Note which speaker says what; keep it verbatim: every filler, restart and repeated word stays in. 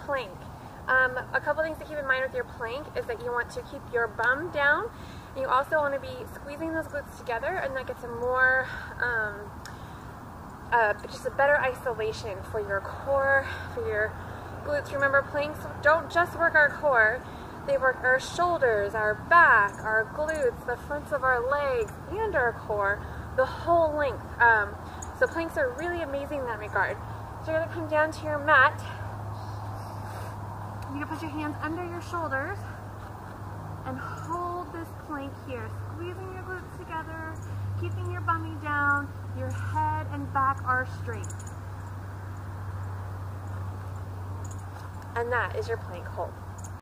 Speaker 1: plank. Um, a couple things to keep in mind with your plank is that you want to keep your bum down. And you also want to be squeezing those glutes together, and that gets a more, um, uh, just a better isolation for your core, for your glutes. Remember, planks don't just work our core, they work our shoulders, our back, our glutes, the fronts of our legs, and our core, the whole length. Um, so planks are really amazing in that regard. So you're going to come down to your mat. You're going to put your hands under your shoulders and hold this plank here, squeezing your glutes together, keeping your bummy down, your head and back are straight. And that is your plank hold.